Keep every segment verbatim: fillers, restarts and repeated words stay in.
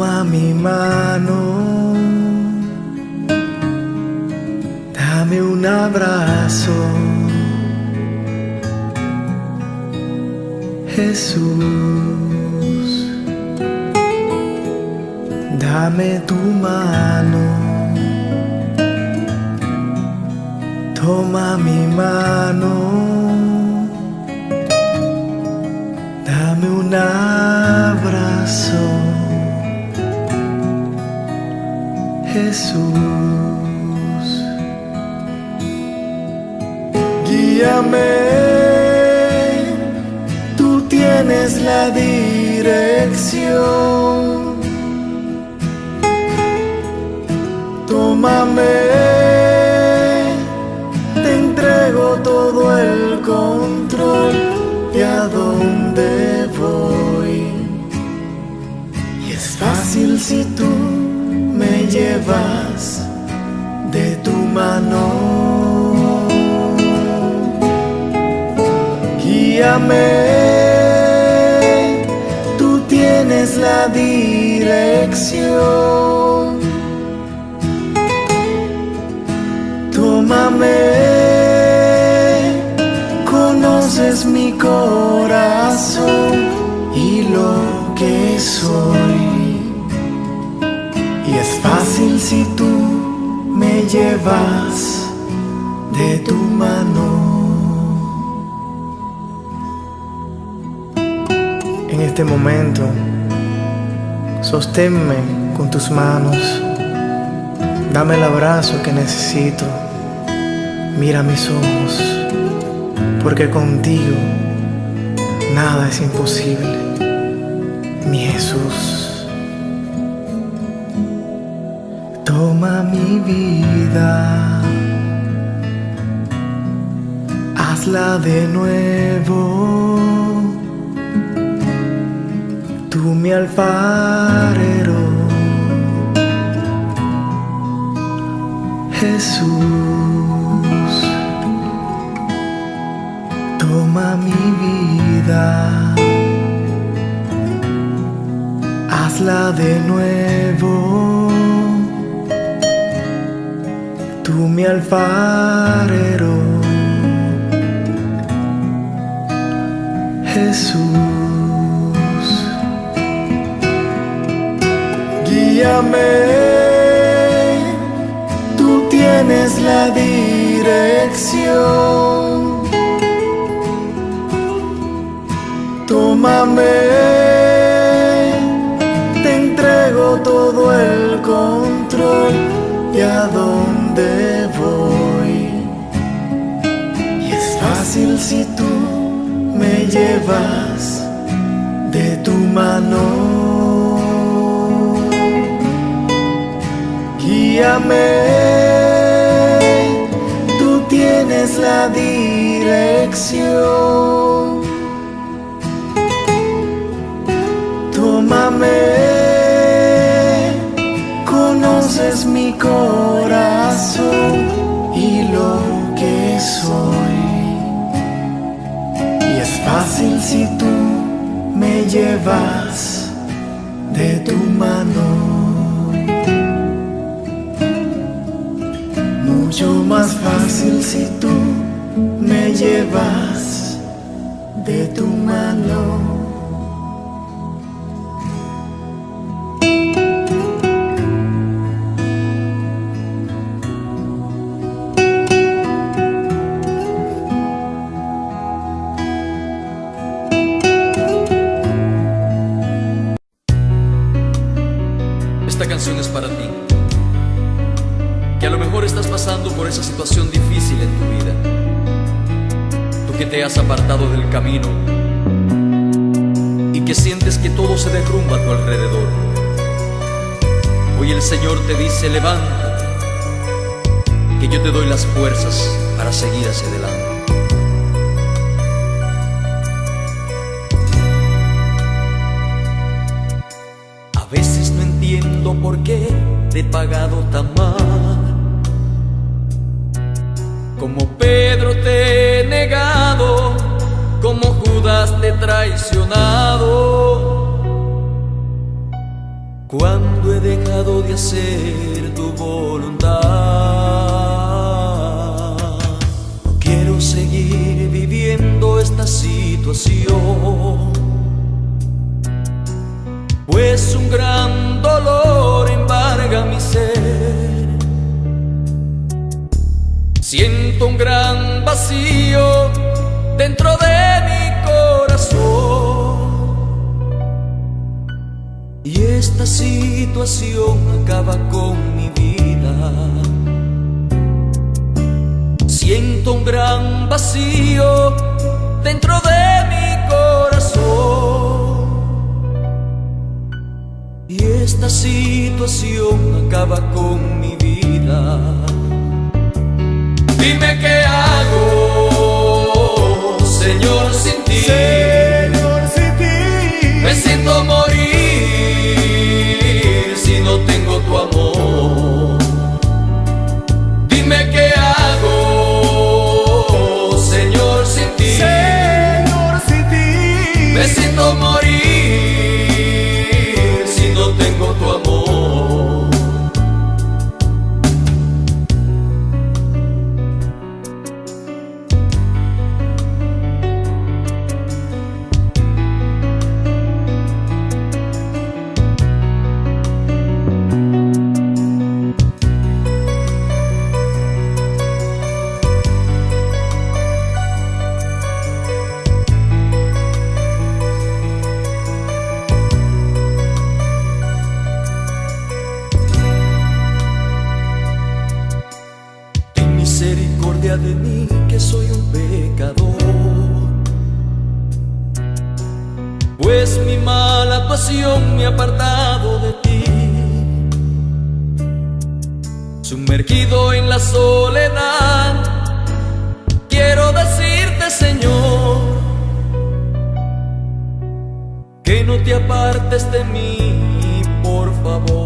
Toma mi mano, dame un abrazo, Jesús. Dame tu mano, toma mi mano, dame un abrazo, Jesús. Guíame, tú tienes la dirección. Tómame, te entrego todo el control de a dónde voy. Y es fácil si tú me llevas de tu mano. Guíame, tú tienes la dirección. Tómame, conoces mi corazón y lo que soy. Y es fácil si tú me llevas de tu mano. En este momento, sosténme con tus manos. Dame el abrazo que necesito. Mira mis ojos, porque contigo nada es imposible, mi Jesús. Toma mi vida, hazla de nuevo. Tú mi alfarero, Jesús. Toma mi vida, hazla de nuevo. Tú mi alfarero, Jesús. Guíame, tú tienes la dirección. Tómame, te entrego todo el control de a dónde voy. Y es fácil si tú me llevas de tu mano. Guíame, tú tienes la dirección. Tómame, conoces mi corazón y lo que soy. Y es fácil si tú me llevas de tu mano. Mucho más fácil si tú me llevas de tu mano. Esta canción es para ti, que a lo mejor estás pasando por esa situación difícil en tu vida. Tú que te has apartado del camino y que sientes que todo se derrumba a tu alrededor. Hoy el Señor te dice: levántate, que yo te doy las fuerzas para seguir hacia adelante. A veces no entiendo por qué te he pagado tan mal. Como Pedro te he negado, como Judas te he traicionado. cuando he dejado de hacer tu voluntad. No quiero seguir viviendo esta situación, pues un gran dolor embarga mi ser. Siento un gran vacío dentro de mi corazón, y esta situación acaba con mi vida. Siento un gran vacío dentro de mi corazón, y esta situación acaba con mi vida. Dime qué hago, Señor, sin ti. Señor, sin ti. Me siento morir si no tengo tu amor. Dime qué hago, Señor, sin ti. Señor, sin ti. Me siento morir si no tengo tu amor. Misericordia de mí, que soy un pecador, pues mi mala actuación me ha apartado de ti. Sumergido en la soledad, quiero decirte, Señor, que no te apartes de mí, por favor.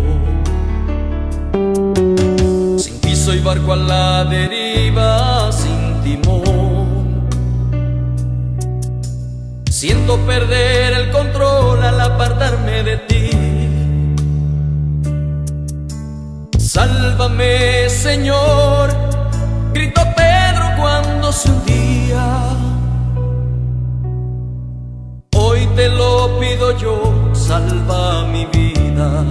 Soy barco a la deriva sin timón, siento perder el control al apartarme de ti. Sálvame, Señor, gritó Pedro cuando se hundía. Hoy te lo pido yo, salva mi vida.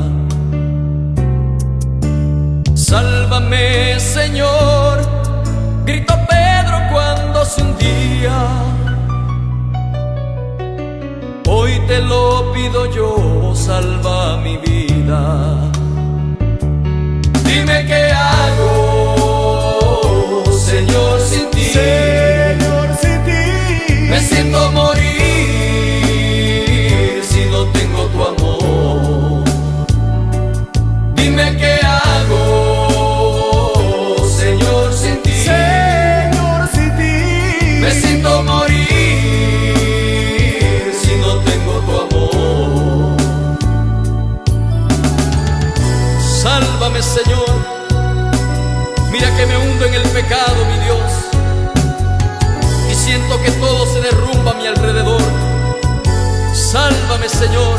Sálvame, Señor, gritó Pedro cuando se hundía. Hoy te lo pido yo, salva mi vida. Dime qué hago, Señor, sin ti. Señor, sin ti. Me siento morir si no tengo tu amor. Dime qué hago, me siento morir si no tengo tu amor. Sálvame, Señor. Mira que me hundo en el pecado, mi Dios, y siento que todo se derrumba a mi alrededor. Sálvame, Señor.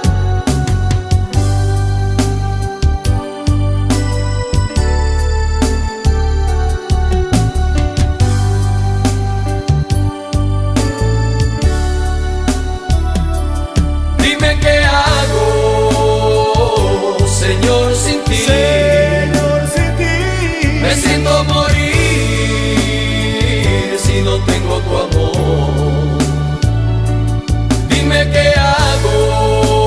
Dime qué hago, Señor, sin ti. Señor, sin ti. Me siento morir si no tengo tu amor. Dime qué hago,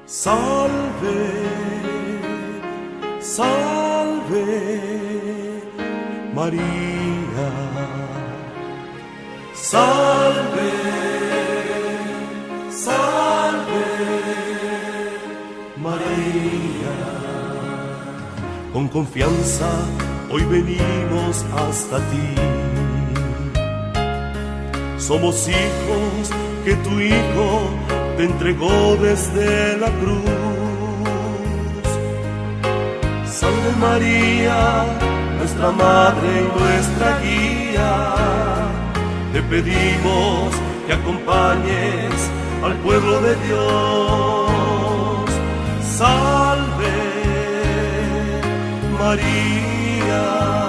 Salve, salve María, salve, salve María. Con confianza hoy venimos hasta ti. Somos hijos que tu Hijo te entregó desde la cruz. Salve María, nuestra madre y nuestra guía. Te pedimos que acompañes al pueblo de Dios. Salve María,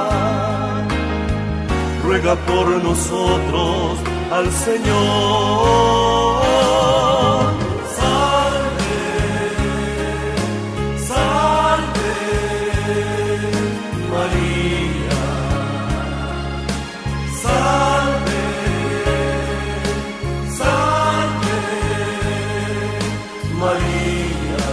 ruega por nosotros al Señor. Salve, salve María, salve, salve María.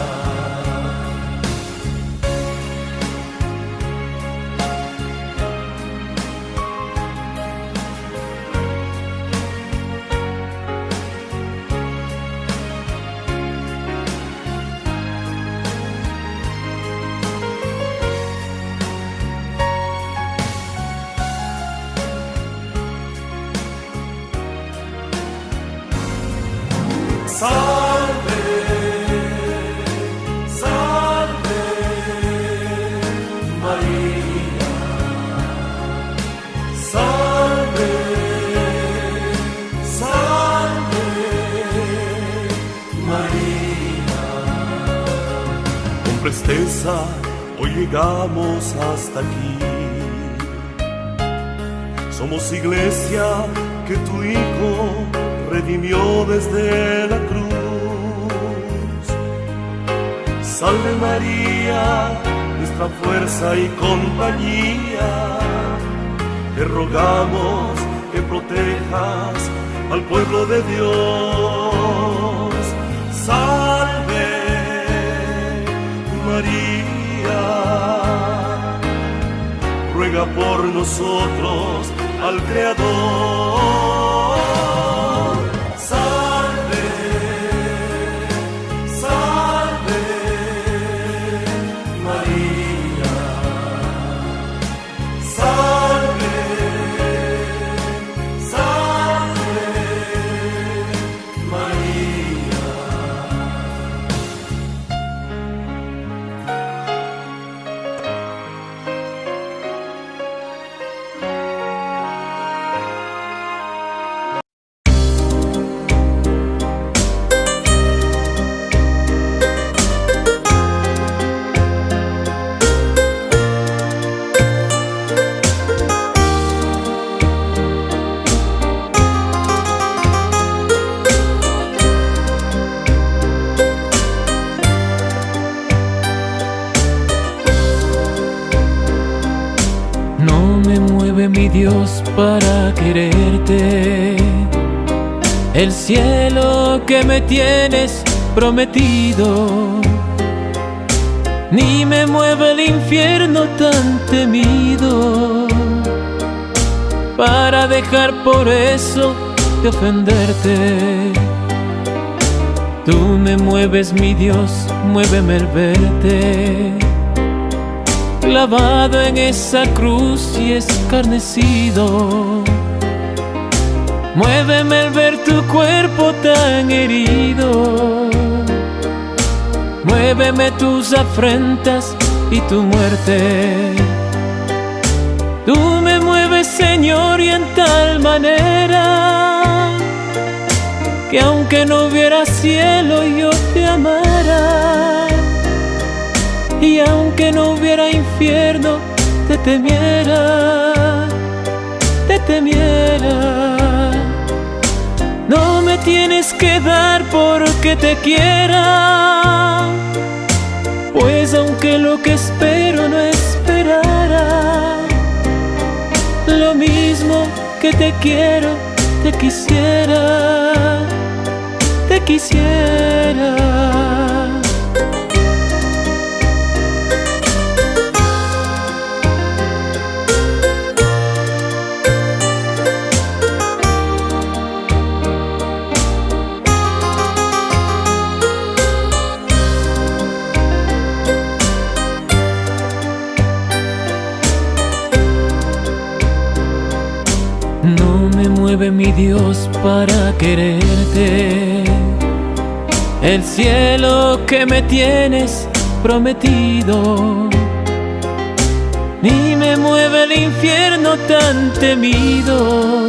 Salve, salve María, salve, salve María. Con presteza hoy llegamos hasta aquí. Somos iglesia que tu Hijo redimió desde la cruz. Salve María, nuestra fuerza y compañía. Te rogamos que protejas al pueblo de Dios. Salve María, ruega por nosotros al Creador. Mi Dios, para quererte, el cielo que me tienes prometido, ni me mueve el infierno tan temido, para dejar por eso de ofenderte. Tú me mueves, mi Dios, muéveme el verte, clavado en esa cruz y escarnecido. Muéveme el ver tu cuerpo tan herido, muéveme tus afrentas y tu muerte. Tú me mueves, Señor, y en tal manera que aunque no hubiera cielo yo te amara, y aunque no hubiera infierno te temiera, te temiera. No me tienes que dar porque te quiera, pues aunque lo que espero no esperara, lo mismo que te quiero, te quisiera, te quisiera. Dios para quererte. El cielo que me tienes prometido, ni me mueve el infierno tan temido,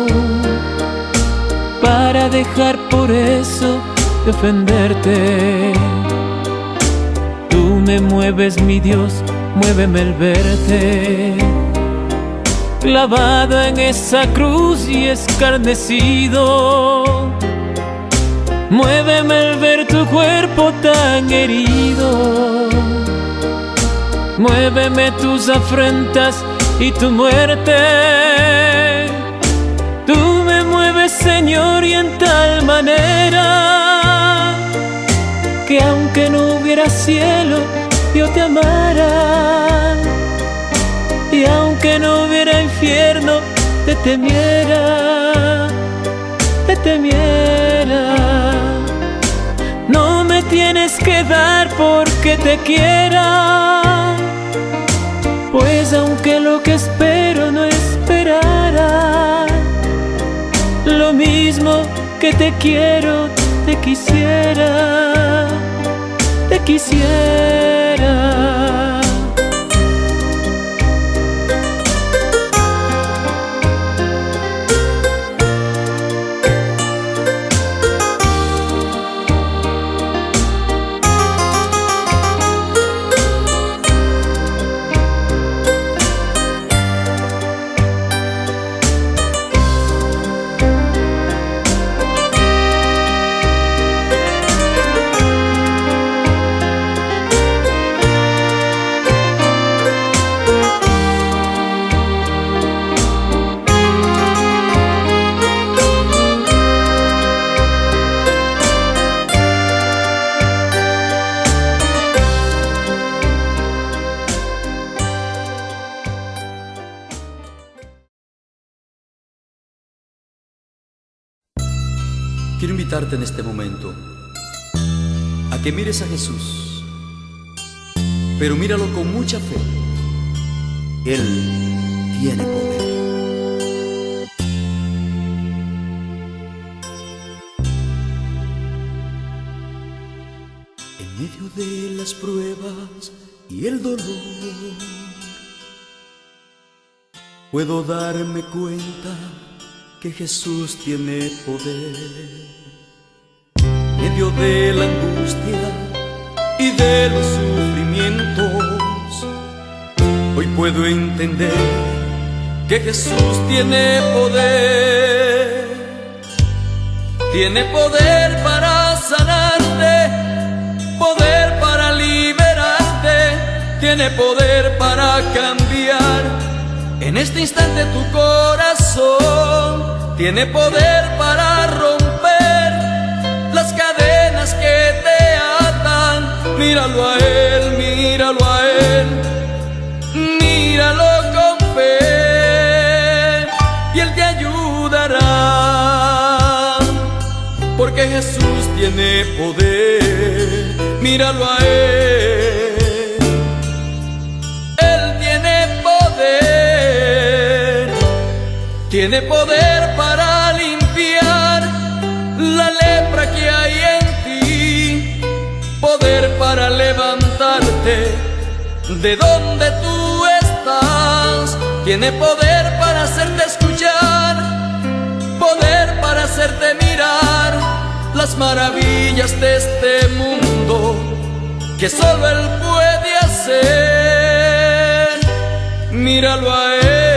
para dejar por eso de ofenderte. Tú me mueves, mi Dios, muéveme el verte, clavado en esa cruz y escarnecido. Muéveme el ver tu cuerpo tan herido, muéveme tus afrentas y tu muerte. Tú me mueves, Señor, y en tal manera que aunque no hubiera cielo, yo te amara, y aunque no hubiera infierno, te temiera, te temiera. No me tienes que dar porque te quiera, pues aunque lo que espero no esperara, lo mismo que te quiero, te quisiera, te quisiera. Quiero invitarte en este momento a que mires a Jesús, pero míralo con mucha fe. Él tiene poder. En medio de las pruebas y el dolor, puedo darme cuenta que Jesús tiene poder. En medio de la angustia y de los sufrimientos, hoy puedo entender que Jesús tiene poder. Tiene poder para sanarte, poder para liberarte, tiene poder para cambiar en este instante tu corazón. Tiene poder para romper las cadenas que te atan. Míralo a Él, míralo a Él, míralo con fe, y Él te ayudará, porque Jesús tiene poder. Míralo a Él, Él tiene poder, tiene poder para limpiar la lepra que hay en ti, poder para levantarte de donde tú estás, tiene poder para hacerte escuchar, poder para hacerte mirar las maravillas de este mundo que solo Él puede hacer. Míralo a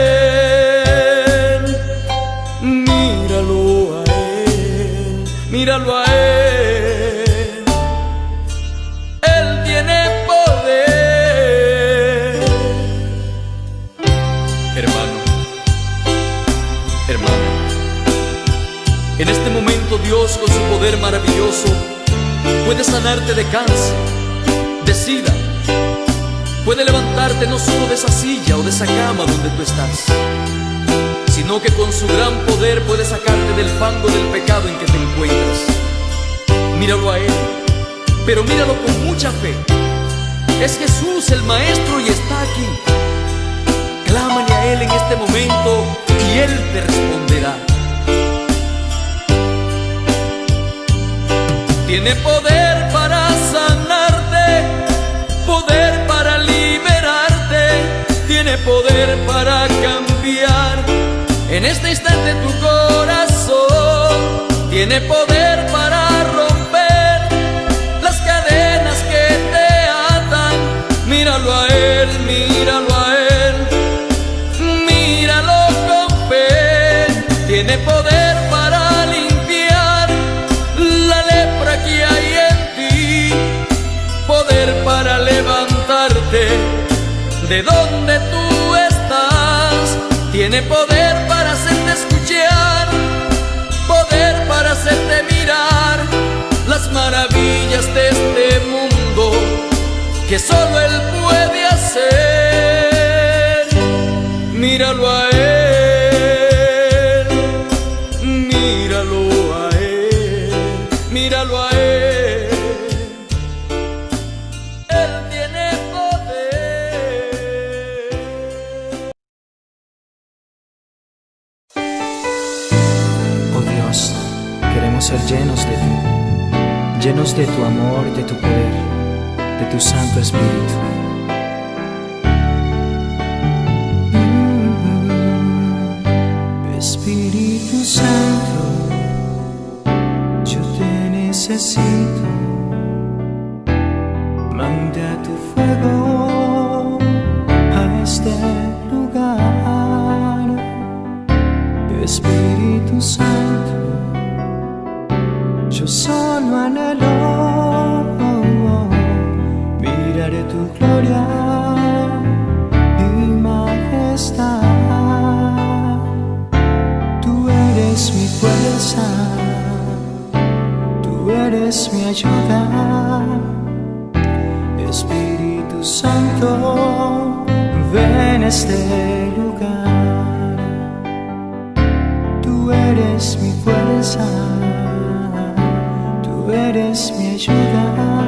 Él, míralo a Él, míralo a Él. Él tiene poder. Hermano, hermana, en este momento Dios con su poder maravilloso puede sanarte de cáncer, de sida, puede levantarte no solo de esa silla o de esa cama donde tú estás, sino que con su gran poder puede sacarte del fango del pecado en que te encuentras. Míralo a Él, pero míralo con mucha fe. Es Jesús el Maestro y está aquí. Clámale a Él en este momento y Él te responderá. tiene poder para sanarte, poder para liberarte, tiene poder para cambiar en este instante tu corazón, tiene poder para romper las cadenas que te atan. Míralo a Él, míralo a Él, míralo con fe, tiene poder para limpiar la lepra que hay en ti, poder para levantarte de donde tú estás, tiene poder para hacerte escuchar, poder para hacerte mirar las maravillas de este mundo que solo Él puede hacer. Míralo a Él, míralo a Él, míralo a Él. Él tiene poder. Oh Dios, queremos ser llenos de ti, llenos de tu amor, de tu poder, de tu Santo Espíritu. Espíritu Santo, yo te necesito. Manda tu fuego a este lugar. Espíritu Santo, yo solo anhelo mirar tu gloria y majestad. Tú eres mi fuerza, tú eres mi ayuda. Espíritu Santo, ven a este lugar. Tú eres mi fuerza, tú eres mi ayuda.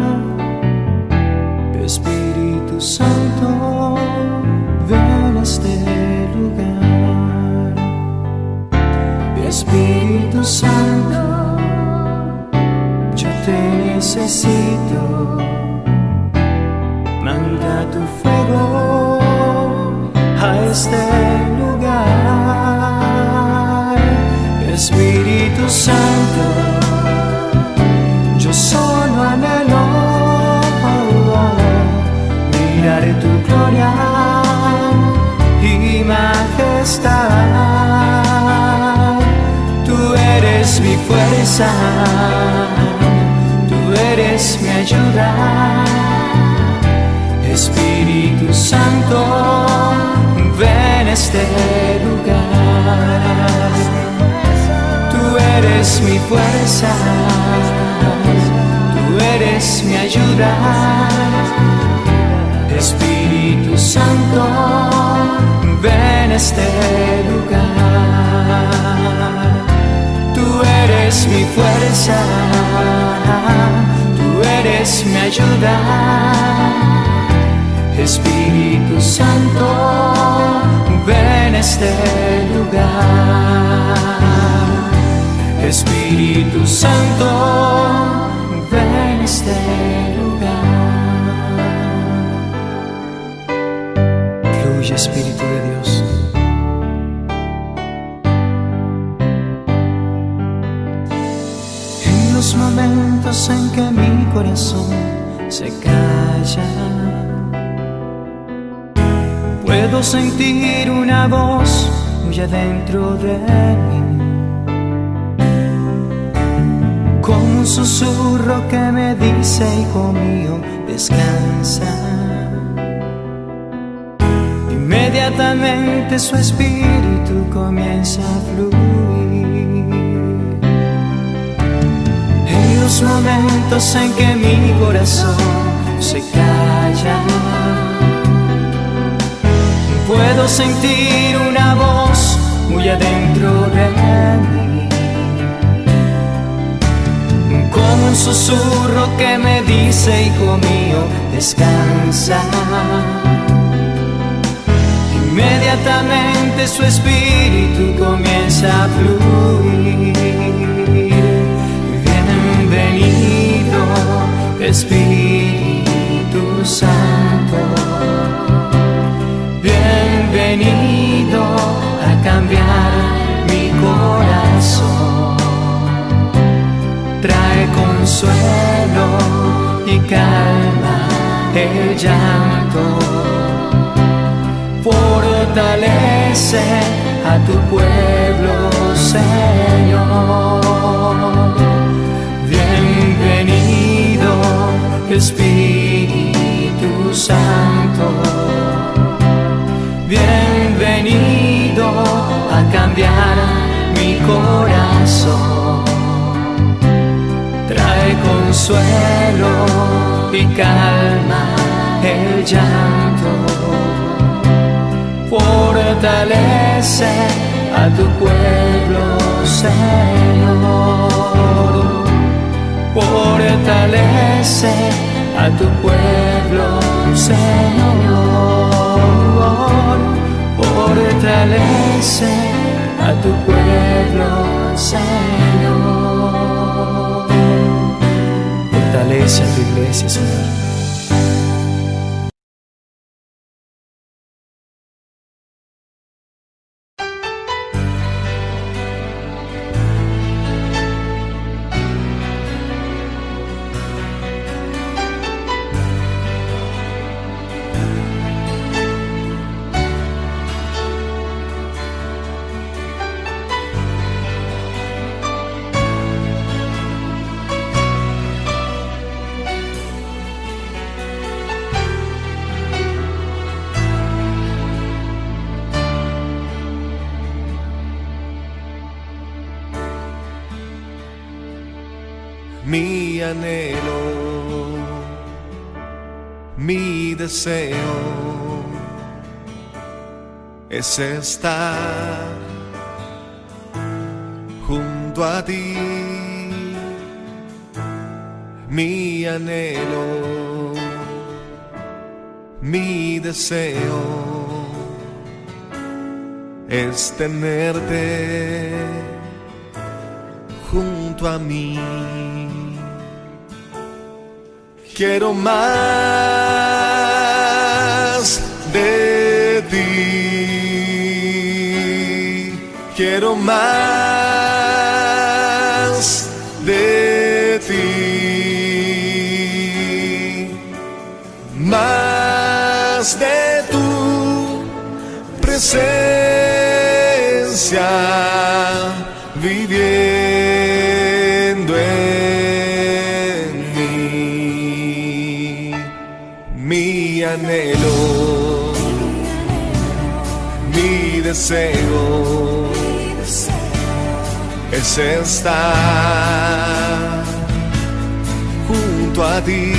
Espíritu Santo, ven a este lugar. Espíritu Santo, yo te necesito. Manda tu fuego a este lugar. Espíritu Santo, yo solo anhelo mirar tu gloria y majestad. Tú eres mi fuerza, tú eres mi ayuda. Espíritu Santo, ven a este lugar. Tú eres mi fuerza, tú eres mi ayuda. Espíritu Santo, ven a este lugar. Tú eres mi fuerza, tú eres mi ayuda. Espíritu Santo, ven a este lugar. Espíritu Santo, ven a este lugar. Fluye, Espíritu de Dios. En los momentos en que mi corazón se calla, puedo sentir una voz muy adentro de mí, como un susurro que me dice: hijo mío, descansa. Inmediatamente su espíritu comienza a fluir. En los momentos en que mi corazón se calla, puedo sentir una voz muy adentro de mí, como un susurro que me dice: hijo mío, descansa. Inmediatamente su espíritu comienza a fluir. Bienvenido. Espíritu Santo, bienvenido a cambiar mi corazón. Trae consuelo y calma el llanto, fortalece a tu pueblo, Señor. Bienvenido, Espíritu Santo, bienvenido a cambiar mi corazón. Trae consuelo y calma el llanto, fortalece a tu pueblo, Señor. Fortalece a tu pueblo, Señor. Fortalece a tu pueblo, Señor. Fortalece a tu iglesia, Señor. Mi anhelo, mi deseo es estar junto a ti. Mi anhelo, mi deseo es tenerte junto a mí. Quiero más de ti, quiero más de ti, más de tu presencia viviendo en mí. Mi anhelo, mi deseo es estar junto a ti.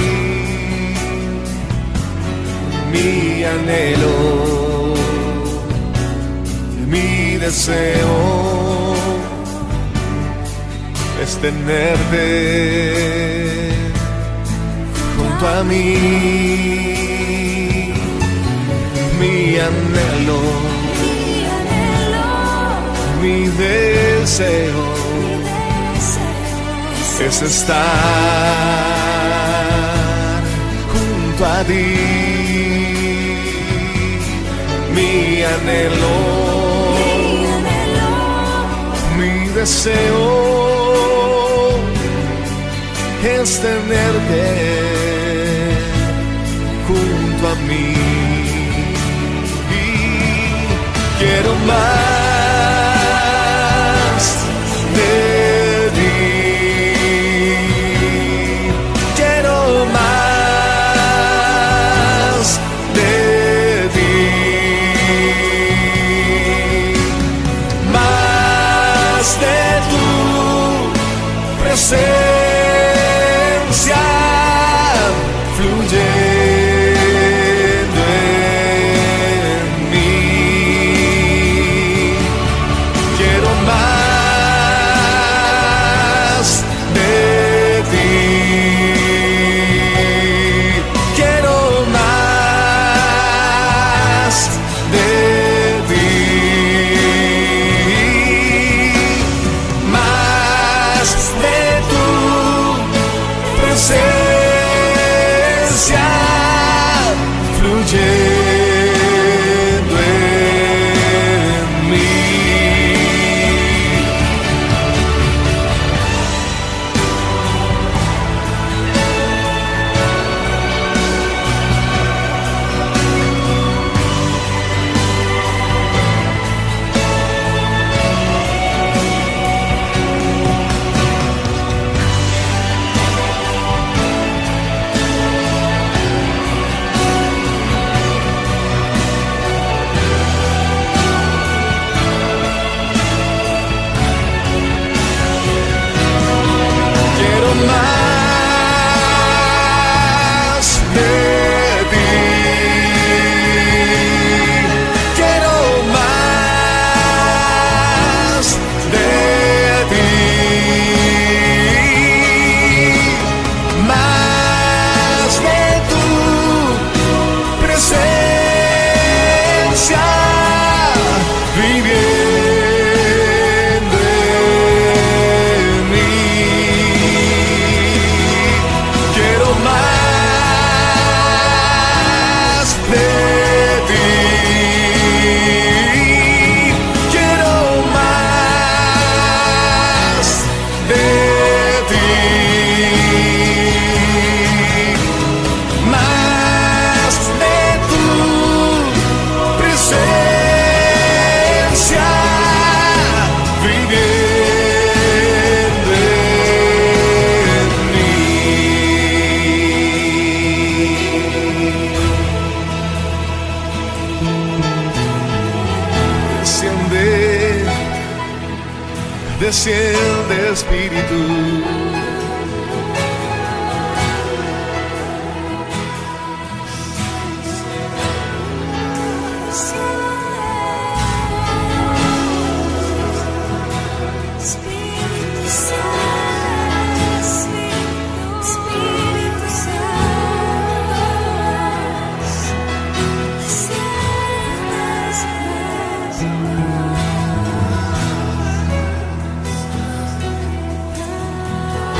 Mi anhelo, mi deseo es tenerte junto a mí. Mi anhelo, mi deseo es estar junto a ti. Mi anhelo, mi deseo es tenerte junto a mí. Quiero más de ti, quiero más de ti, más de tu presencia presencia fluyendo en mí. Más de ti, quiero más de ti, más de tu presencia viviendo en mí. Quiero más de ti, quiero más de ti, más de tu presencia viviendo en mí. Desciende, desciende Espíritu. Espíritu Santo, Espíritu Santo, desciendes más.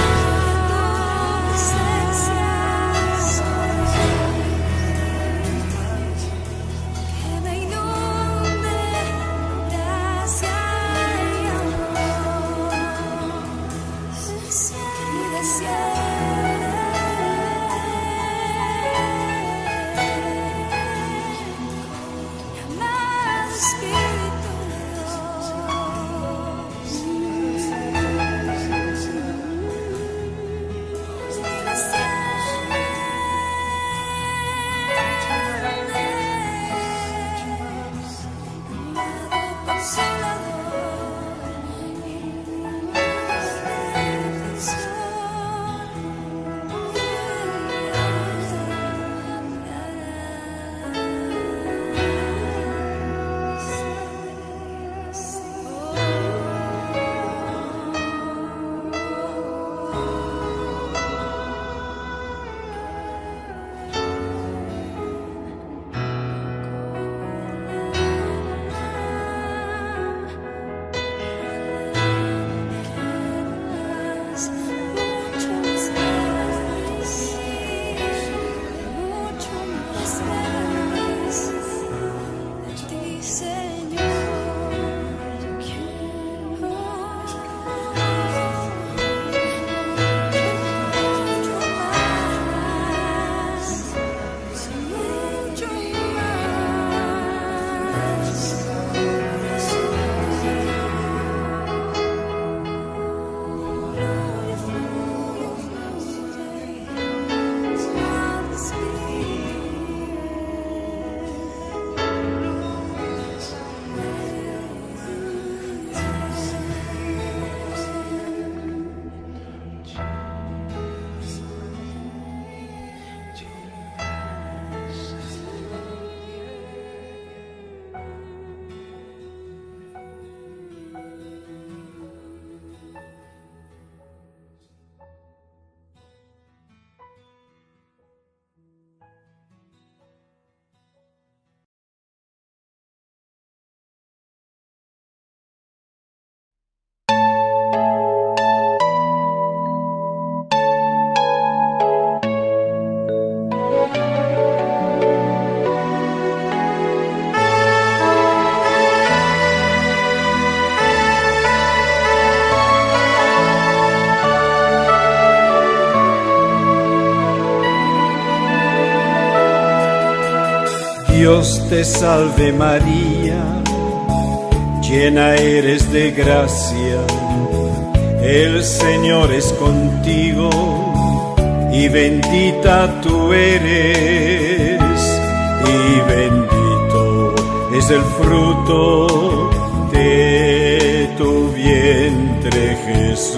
Dios te salve María, llena eres de gracia, el Señor es contigo, y bendita tú eres, y bendito es el fruto de tu vientre Jesús,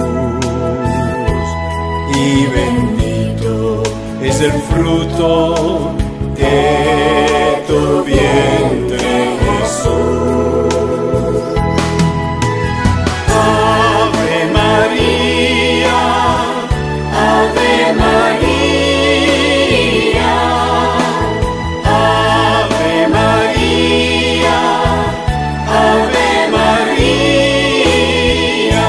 y bendito es el fruto de tu vientre Jesús. Ave María, Ave María, Ave María, Ave María,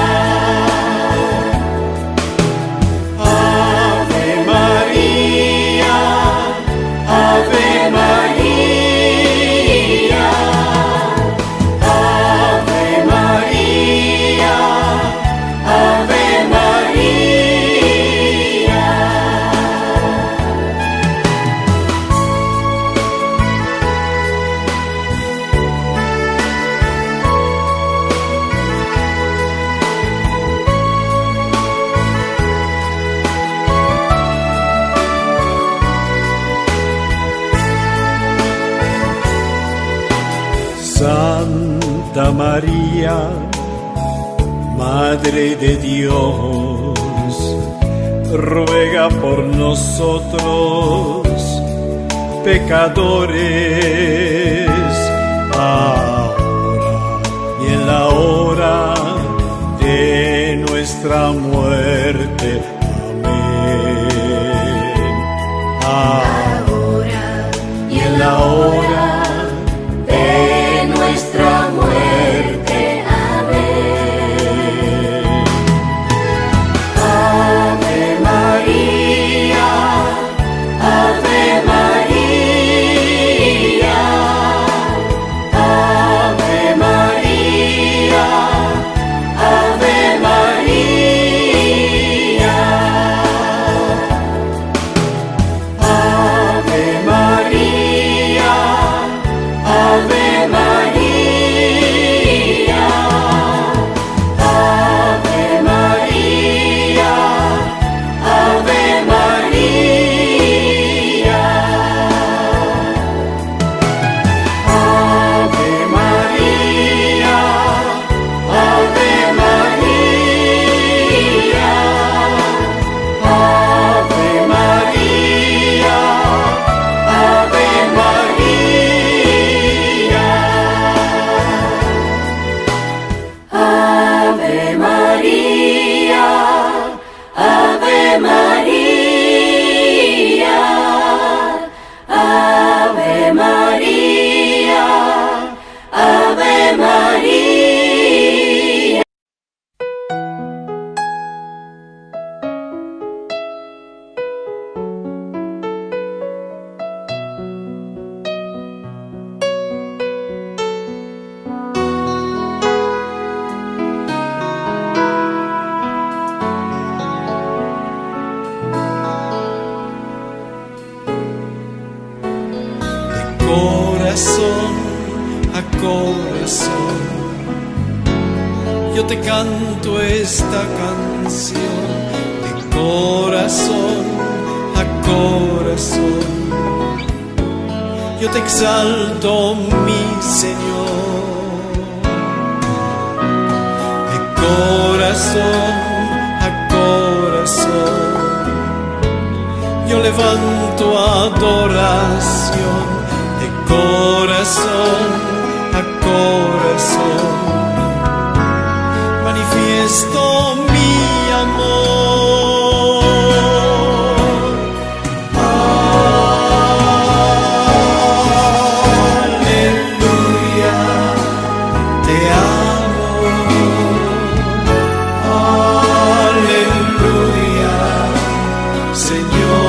Ave María, Ave María, Ave María, Ave María. Santa María, Madre de Dios, ruega por nosotros pecadores, ahora y en la hora de nuestra muerte. Amén. Ahora y en la hora de nuestra muerte. Amén. Ave María, Ave María, Ave María, Ave María, Ave María, Ave María, Ave María, Ave María, Ave María, Ave María, Ave María, Ave María, Ave María, Ave María, Ave María, Ave María. Corazón a corazón, yo te canto esta canción. De corazón a corazón, yo te exalto, mi Señor. De corazón a corazón, yo levanto adoración. Corazón a corazón, manifiesto mi amor. Aleluya, te amo. Aleluya, Señor.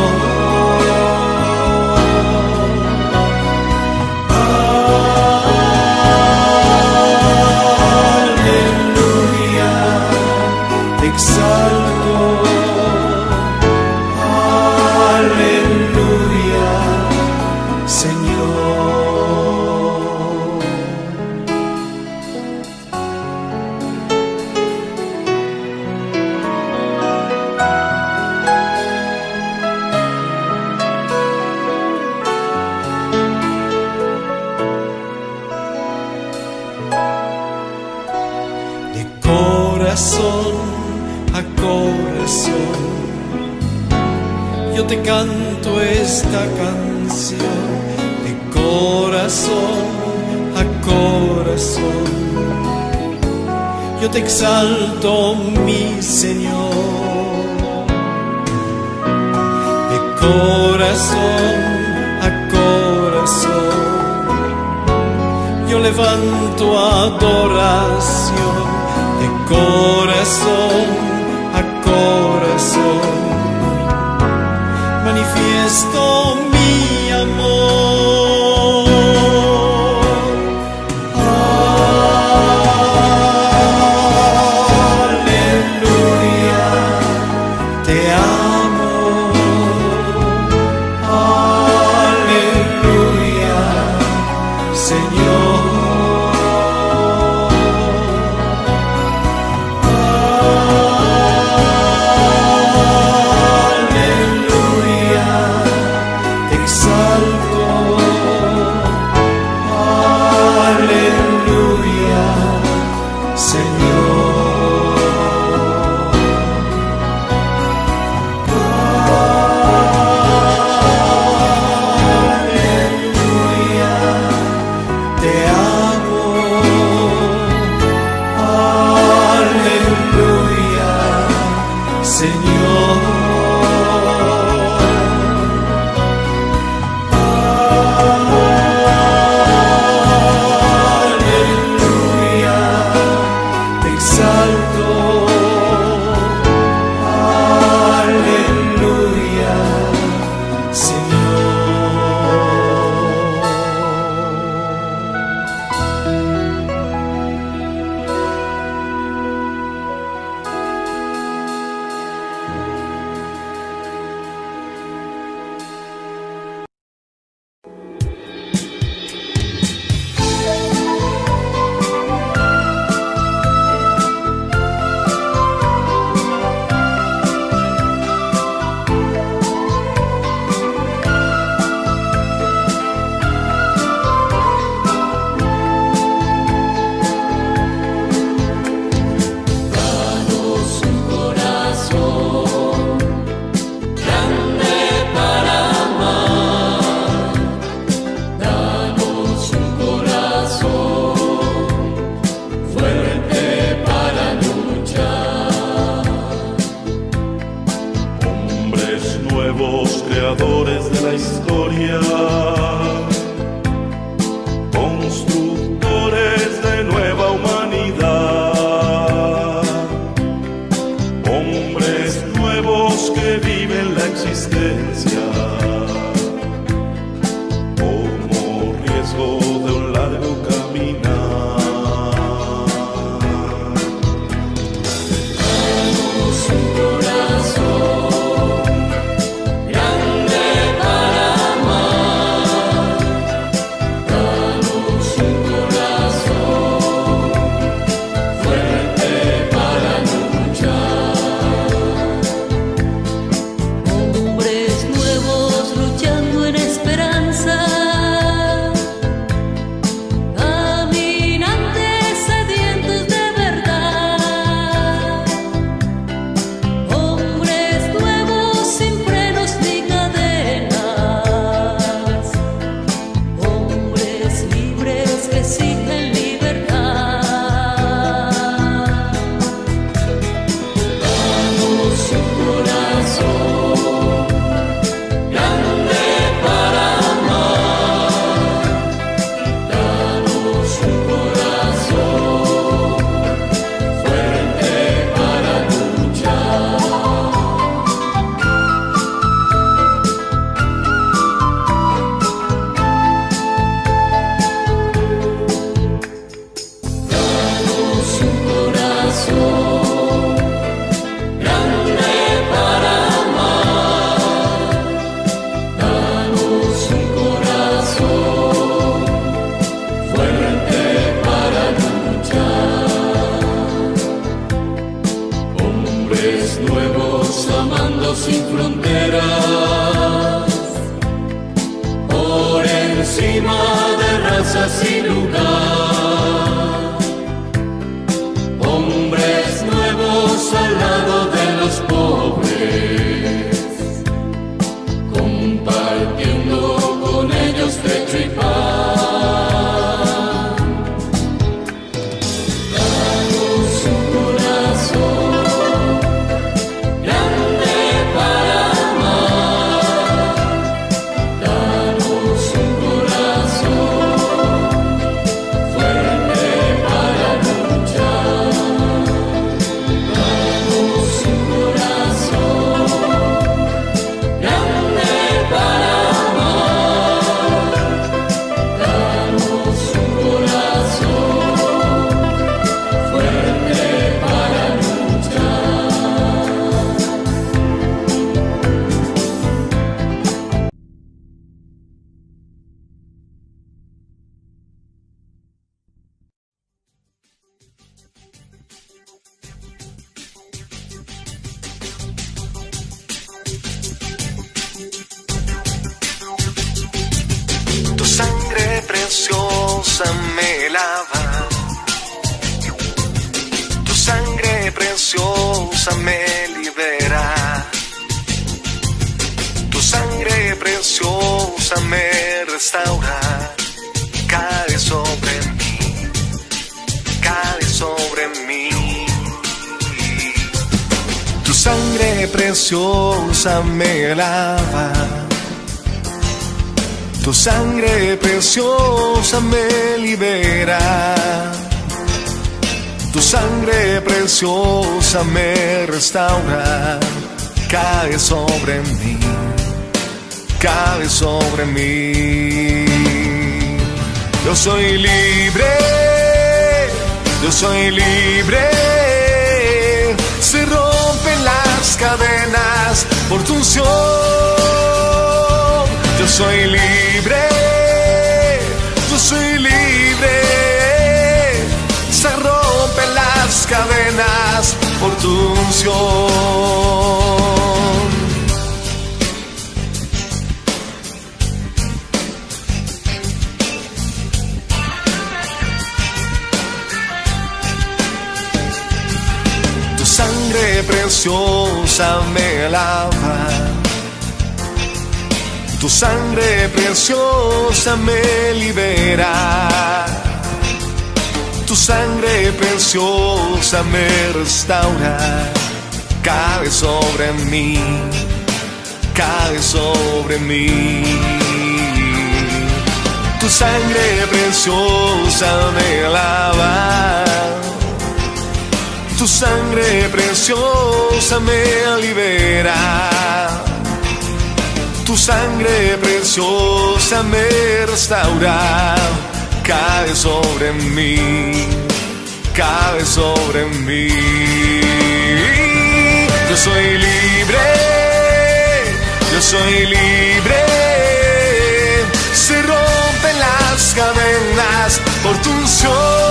Ah canto esta canción de corazón a corazón. Yo te exalto, mi Señor, de corazón a corazón. Yo levanto adoración de corazón a corazón. Manifiesto mi amor. Aleluya, te amo. Aleluya, Señor. Creadores de la historia, constructores de nueva humanidad, hombres nuevos que viven la existencia como riesgo de un largo caminar. Danos un corazón grande para amar. Danos un corazón preciosa me libera. Tu sangre preciosa me restaura. Cae sobre mí, cae sobre mí. Tu sangre preciosa me lava. Tu sangre preciosa me libera. Tu sangre preciosa me restaura. Cae sobre mí, cae sobre mí. Yo soy libre, yo soy libre. Se rompen las cadenas por tu unción. Yo soy libre, yo soy libre. Se rompen las cadenas por tu unción. Tu sangre preciosa me lava. Tu sangre preciosa me libera. Tu sangre preciosa me restaura. Cae sobre mí, cae sobre mí. Tu sangre preciosa me lava. Tu sangre preciosa me libera. Tu sangre preciosa me restaura. Cae sobre mí, cae sobre mí. Yo soy libre, yo soy libre. Se rompen las cadenas por tu unción.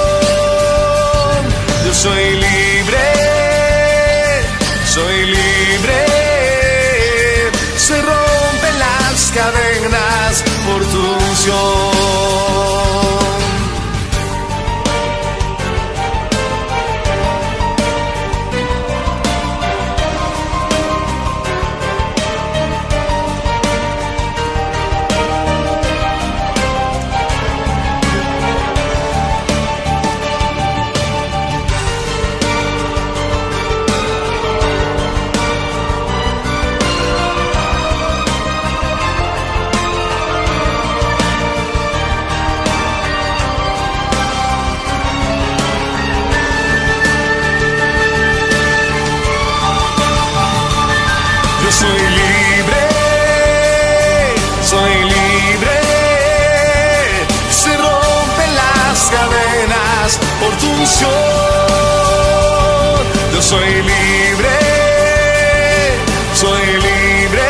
Yo soy libre, soy libre. Se rompen las cadenas por tu unción. Soy libre, soy libre. Se rompen las cadenas por tu unción. Yo soy libre, soy libre.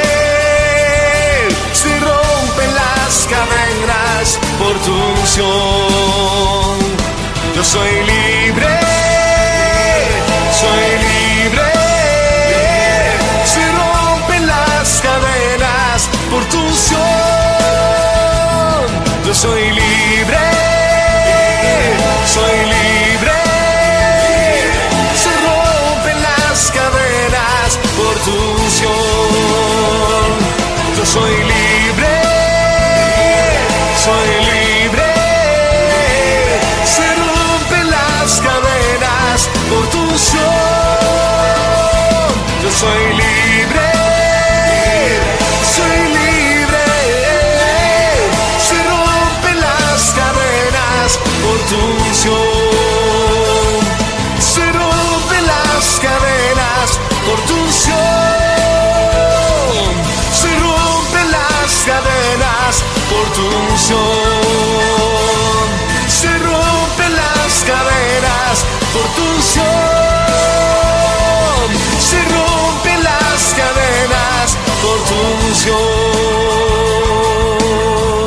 Se rompen las cadenas por tu unción. Yo soy libre, soy libre. Cadenas por tu unción. Yo soy libre, soy libre. Se rompen las cadenas por tu unción. Yo soy libre, soy libre. Se rompen las cadenas por tu unción. Yo soy libre, soy libre. Se rompen las cadenas por tu unción. Se rompen las cadenas por tu unción. Se rompen las cadenas por tu unción. Se rompen las cadenas por tu unción. Se rompen las cadenas por tu unción.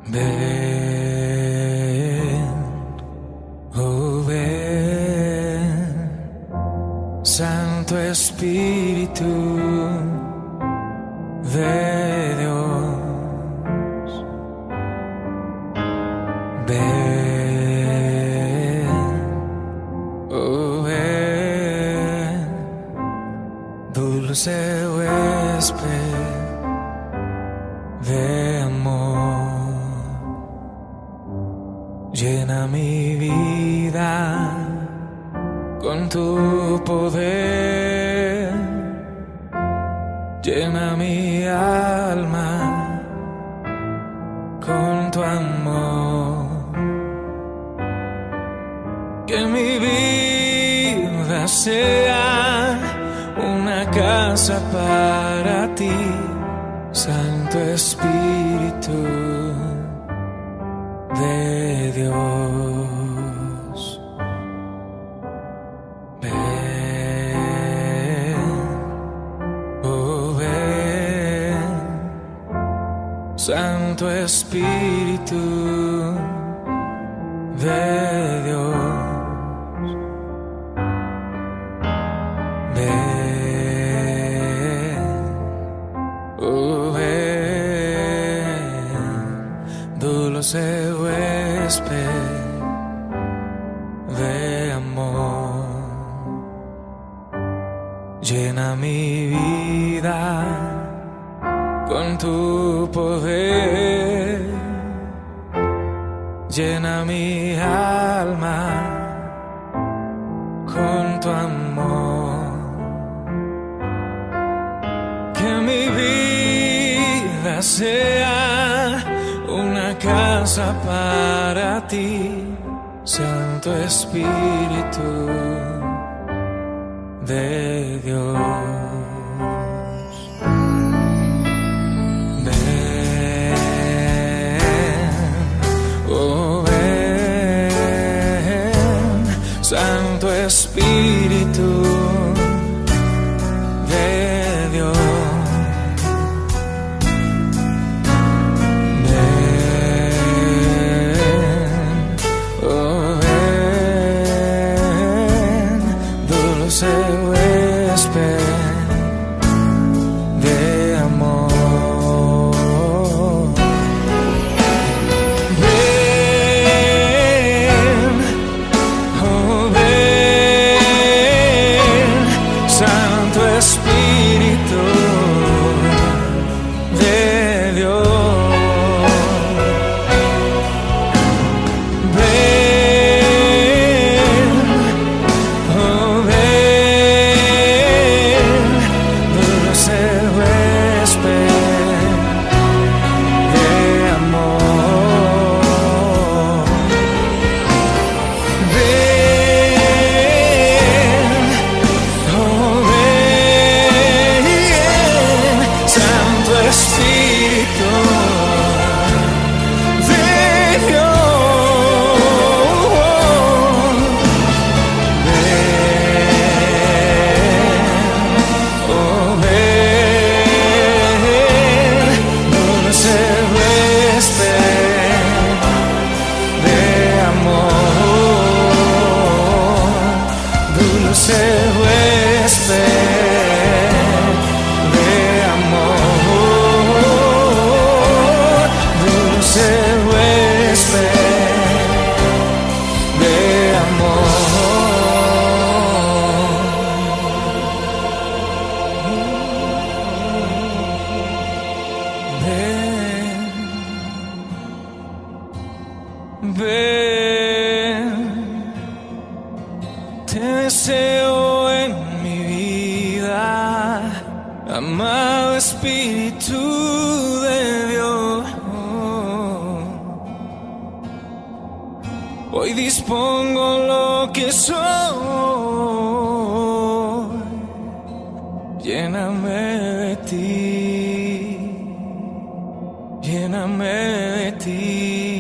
Ven, oh ven, Santo Espíritu de Dios. Ven, oh ven, dulce huésped de amor. Llena mi vida con tu poder, llena mi alma con tu amor. Que mi vida sea una casa para ti, Santo Espíritu de Dios. Ven, oh ven, Santo Espíritu de Dios. Ven, oh ven, dulce huésped de amor. Llena mi vida con tu poder, llena mi alma con tu amor. Que mi vida sea una casa para ti, Santo Espíritu de Dios. Ven, oh ven, Santo Espíritu de Dios. De amor. Ven, oh ven, Santo Espíritu de Dios. Ven, oh ven, dulce huésped de amor. Ven, oh ven, Santo Espíritu de Dios. Ven, oh ven, dulce huésped de amor, dulce huésped de amor, dulce huésped de amor. Ven, ven, te deseo en mi vida, amado Espíritu de Dios. Hoy dispongo lo que soy, lléname de ti, lléname de ti.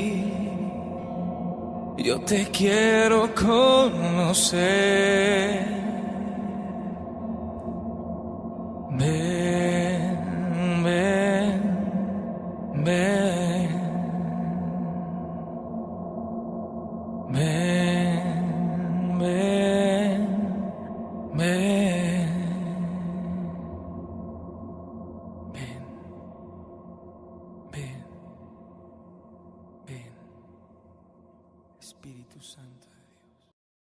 Yo te quiero conocer. Ven, ven, ven. Espíritu Santo de Dios.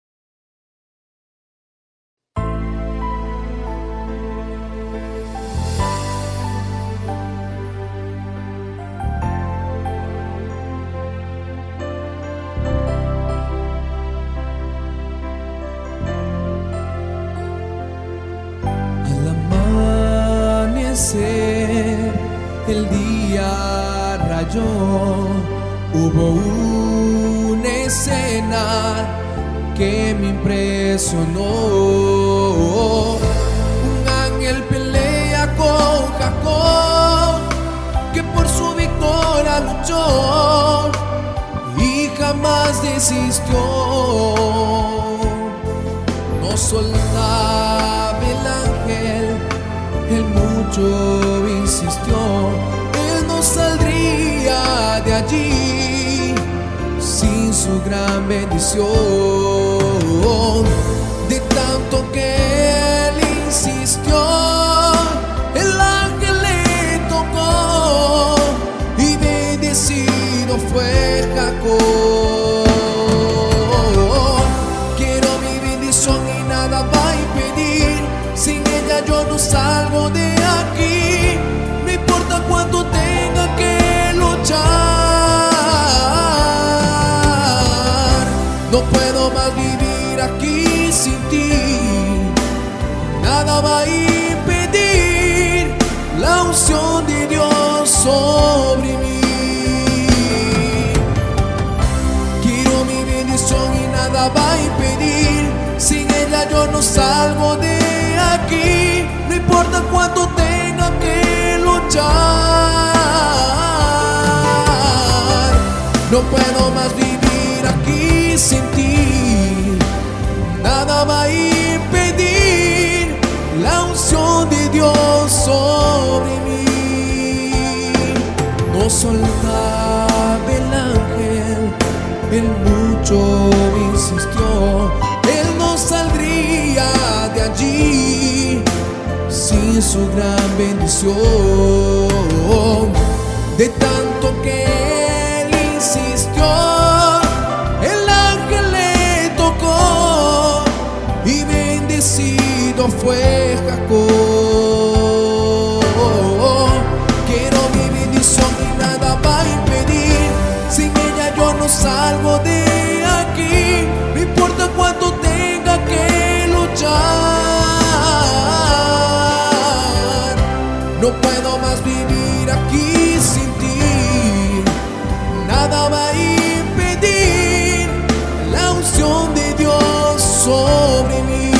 Al amanecer el día rayó, hubo una escena que me impresionó. Un ángel pelea con Jacob, que por su victoria luchó y jamás desistió. No soltaba el ángel, él mucho insistió. Él no saldría de allí sin su gran bendición. De tanto que él insistió, el ángel le tocó y bendecido fue Jacob. Quiero mi bendición y nada va a impedir, sin ella yo no salgo de aquí. No importa cuánto tenga que luchar, no puedo más vivir aquí sin ti. Nada va a impedir la unción de Dios sobre mí. Quiero mi bendición y nada va a impedir, sin ella yo no salgo de aquí. No importa cuánto tenga que luchar, no puedo más vivir aquí sin ti. Nada va a impedir la unción de Dios sobre mí. No soltaba el ángel, él mucho insistió. Él no saldría de allí sin su gran bendición. De tanto que él insistió, el ángel le tocó y bendecido fue Jacob. Quiero mi bendición y nada va a impedir, sin ella yo no salgo de aquí. No importa cuánto tenga que luchar, no puedo más vivir aquí sin ti. Nada va a impedir la unción de Dios sobre mí.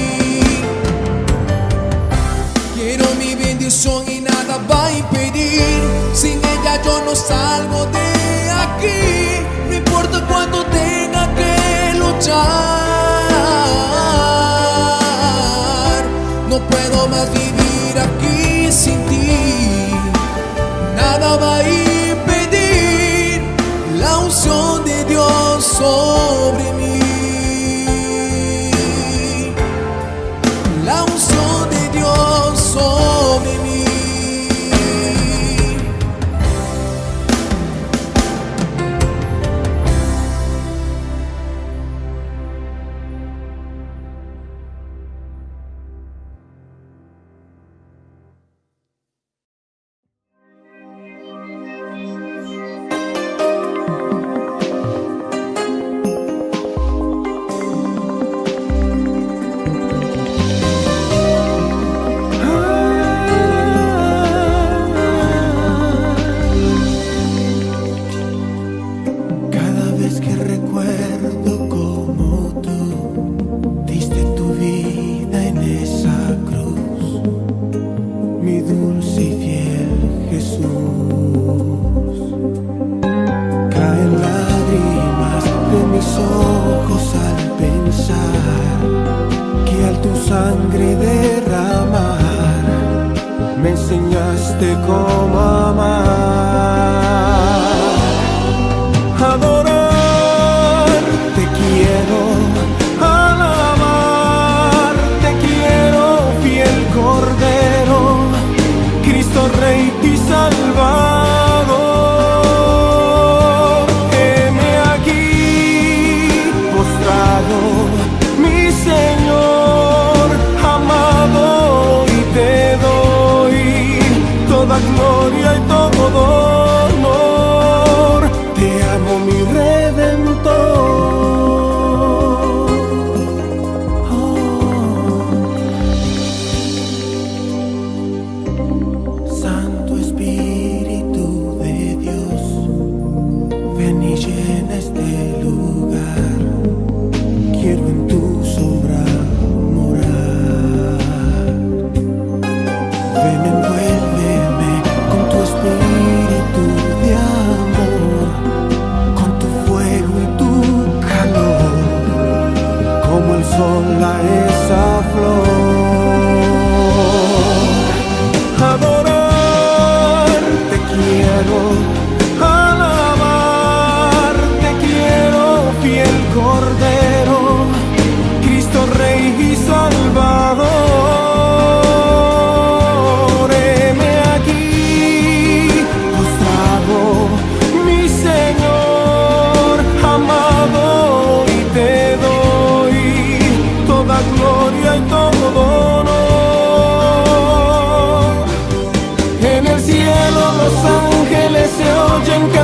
Quiero mi bendición y nada va a impedir, sin ella yo no salgo de aquí. No importa cuánto tenga que luchar, no puedo más vivir aquí sin ti. Nada va a impedir la unción de Dios sobre mí. La unción de Dios sobre mí.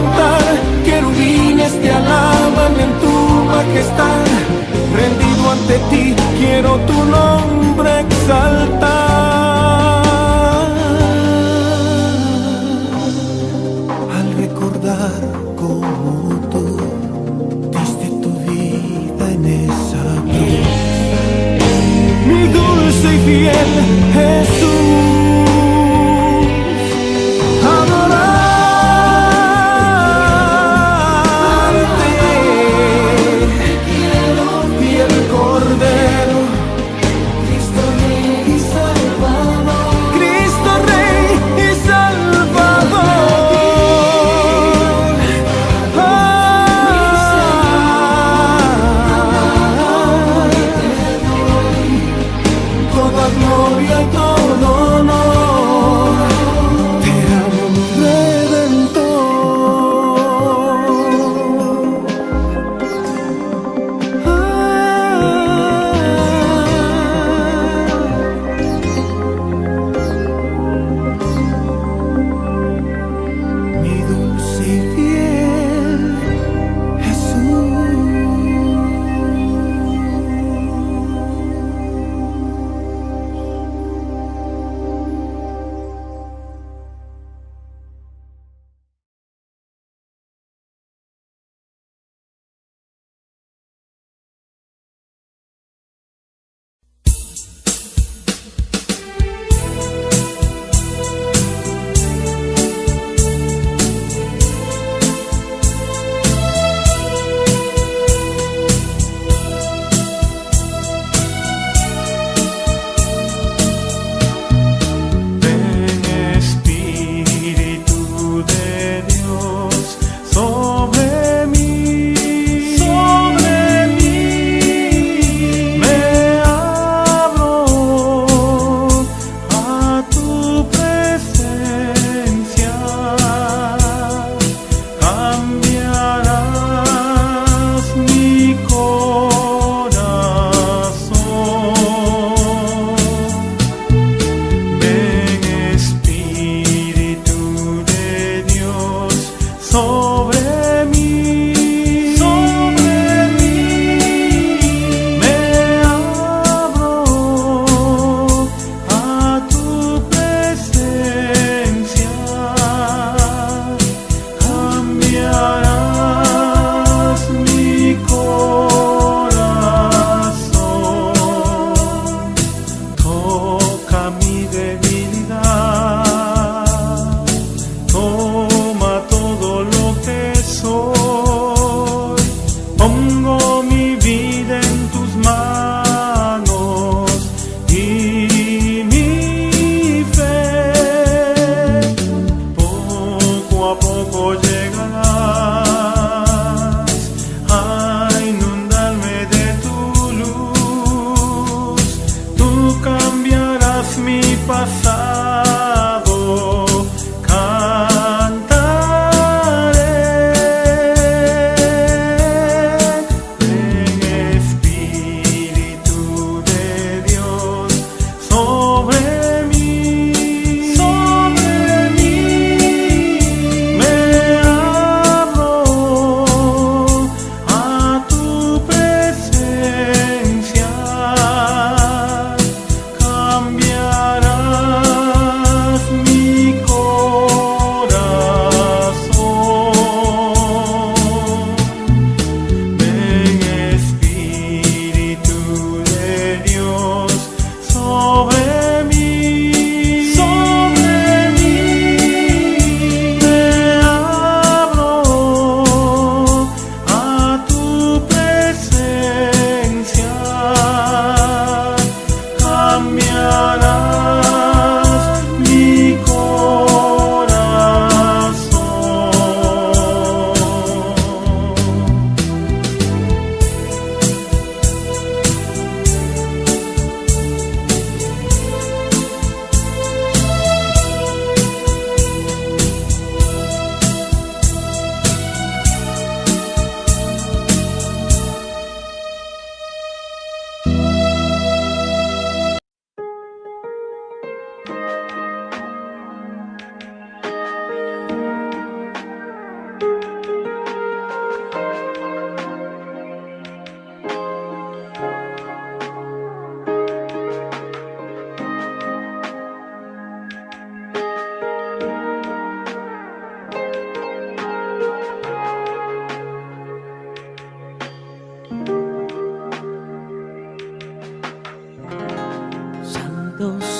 cantar, querubines te alaban en tu majestad. Rendido ante ti, quiero tu nombre exaltar. Al recordar cómo tú diste tu vida en esa cruz, mi dulce y fiel Jesús,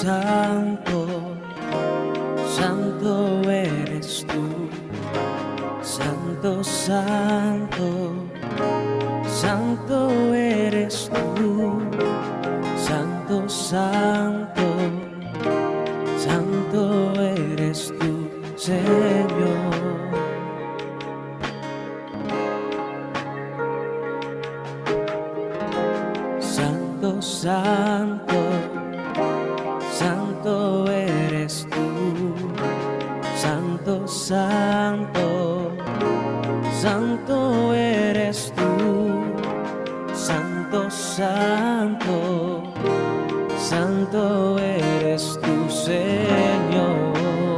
santo, santo eres tú. Santo, santo, santo eres tú. Santo, santo, santo eres tú, Señor. Santo, santo, santo eres tú. Santo, santo, santo eres tú. Santo, santo, santo eres tú, Señor.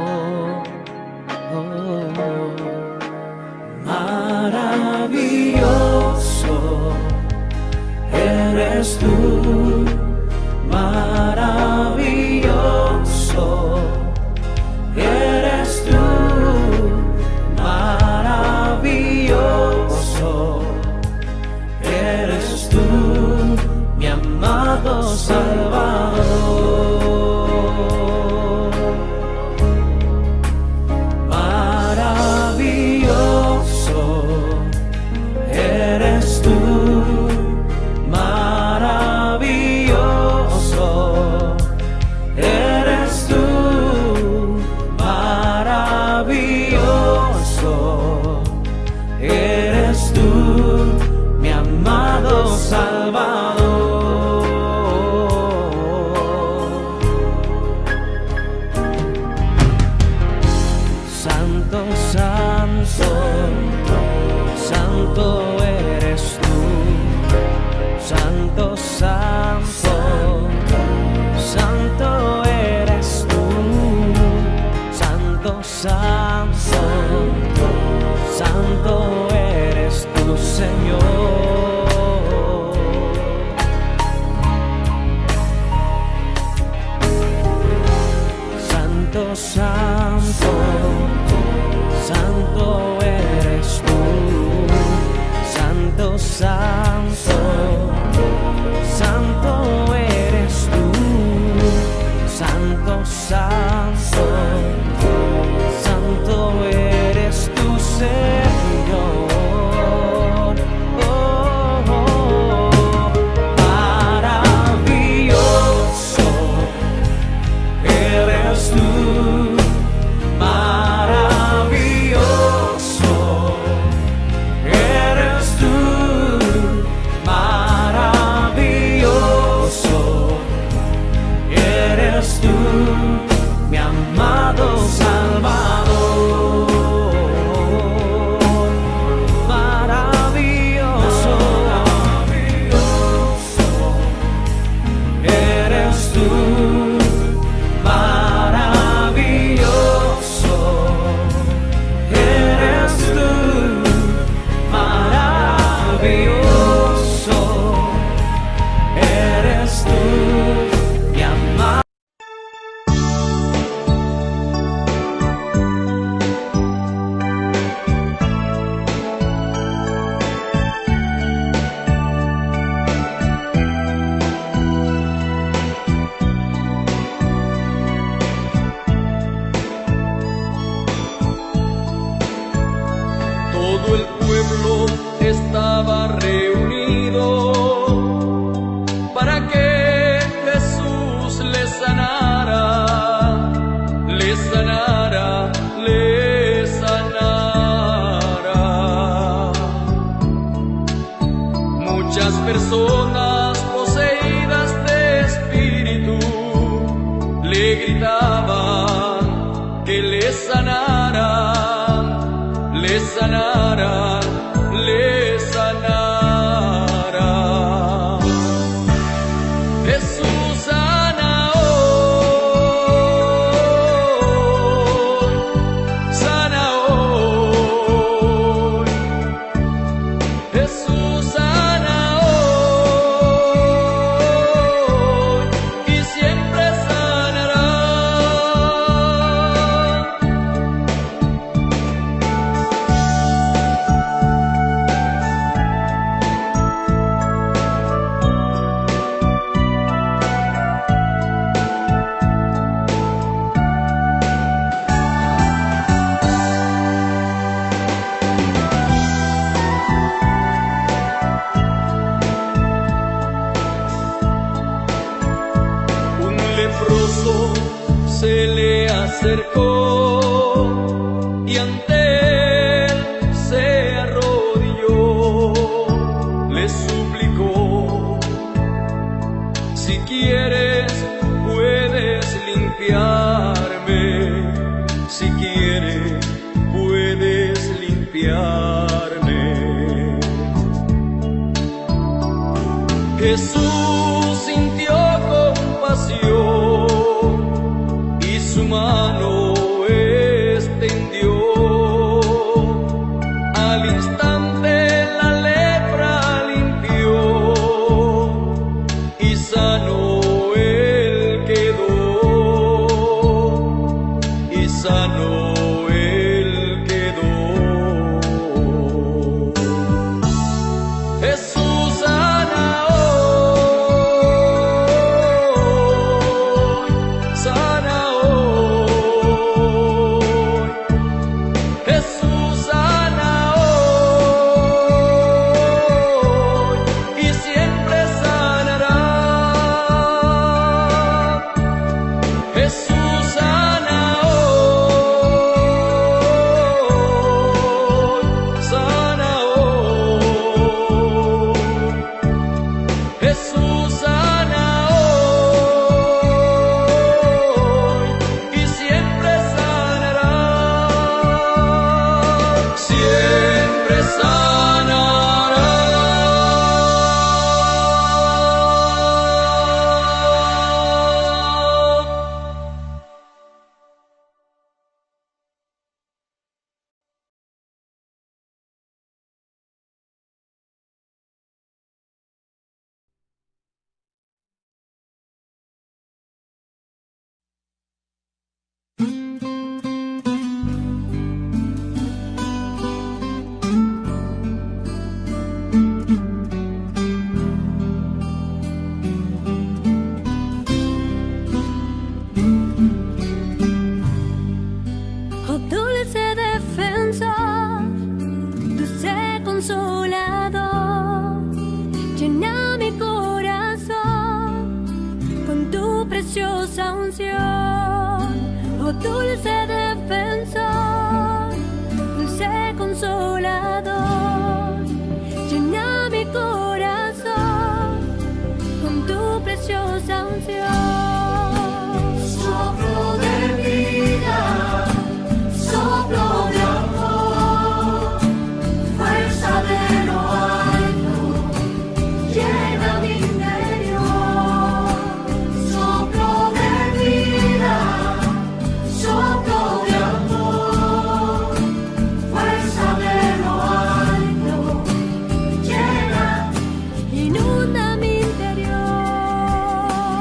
Oh, maravilloso eres tú, maravilloso eres tú, maravilloso eres tú, mi amado Salvador. Maravilloso eres tú, maravilloso eres tú, maravilloso eres tú, mi amado Salvador. Santo, santo, santo eres tú. Santo, santo, santo eres tú. Santo, santo, santo eres tú, Señor. Santo, santo, santo eres tú. Santo, santo, santo eres tú. Santo, santo, santo eres tú, Señor. Oh, oh, maravilloso eres tú, maravilloso eres tú, maravilloso eres tú, mi amado Salvador. Maravilloso, maravilloso eres tú, maravilloso eres tú, maravilloso eres tú, mi amado. Todo el pueblo estaba reunido para que Jesús le sanara, le sanara, le sanara. Muchas personas poseídas de espíritu le gritaban que le sanara, le sanara, le sanara. Jesús sana hoy, sana hoy. Jesús sana hoy y siempre sanará. acercó y ante él se arrodilló, le suplicó: si quieres puedes limpiarme, si quieres puedes limpiarme. Jesús sintió compasión y su mano extendió. Al instante la lepra limpió y sano él quedó, y sano él quedó. Jesús sana hoy, sana hoy. Jesús sana hoy y siempre sanará. Jesús sana hoy, sana hoy. Jesús sana hoy y siempre sanará. Siempre sanará. Oh dulce defensor, dulce consolador, llena mi corazón con tu preciosa unción. Oh dulce defensor, dulce consolador, llena mi corazón con tu preciosa unción. Soplo de vida, soplo de amor, fuerza de lo alto, llena mi interior. Soplo de vida, soplo de amor, fuerza de lo alto, llena, Inunda mi interior.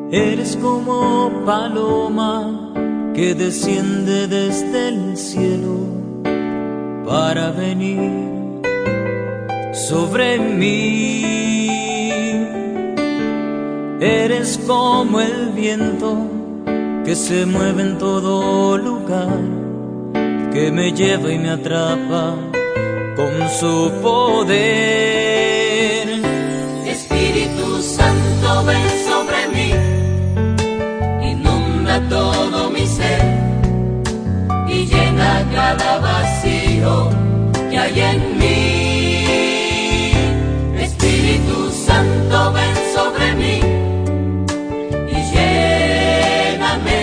Eres como paloma que desciende desde el cielo para venir sobre mí. Eres como el viento que se mueve en todo lugar, que me lleva y me atrapa con su poder. Espíritu Santo, ven sobre mí, inunda todo mi ser y llena cada vacío que hay en mí. Espíritu Santo, ven sobre mí y lléname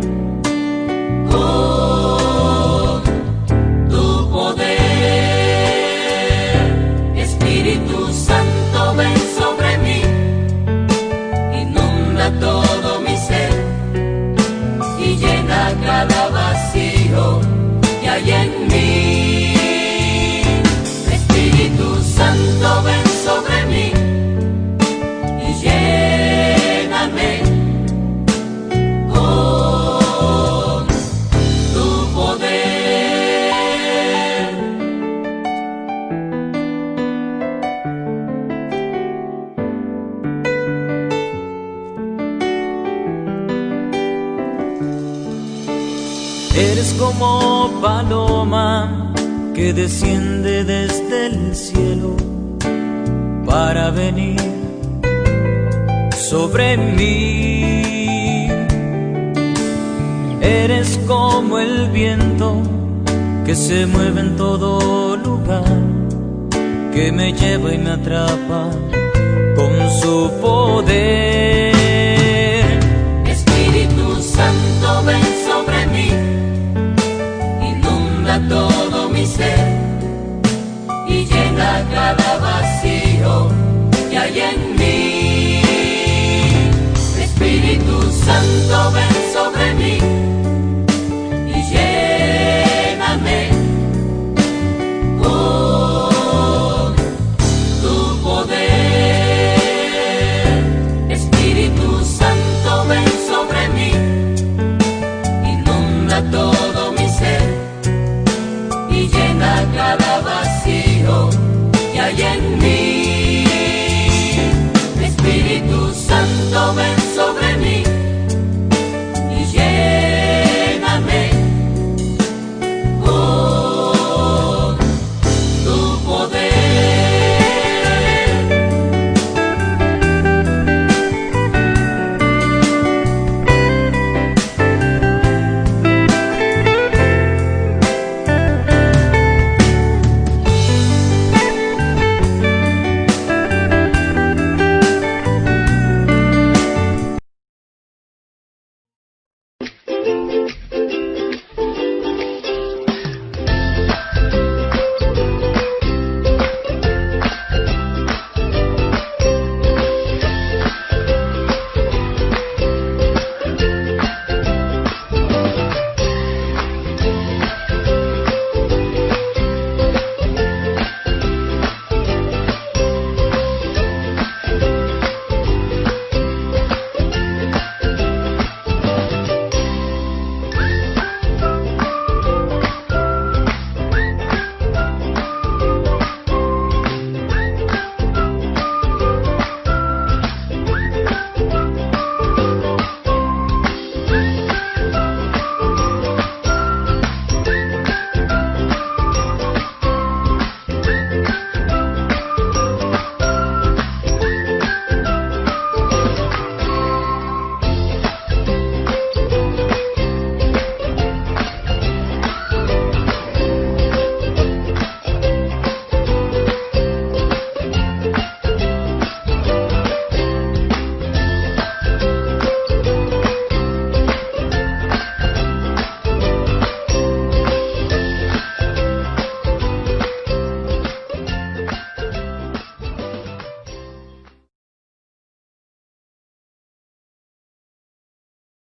con tu poder. Espíritu Santo, ven sobre mí, inunda todo mi ser y llena cada vacío que hay en mí. Espíritu Santo, ven sobre mí y lléname con tu poder. Eres como paloma que desciende desde el cielo para venir sobre mí. Eres como el viento que se mueve en todo lugar, que me lleva y me atrapa con su poder. Espíritu Santo, ven sobre mí, inunda todo mi ser y llena cada vacío que hay en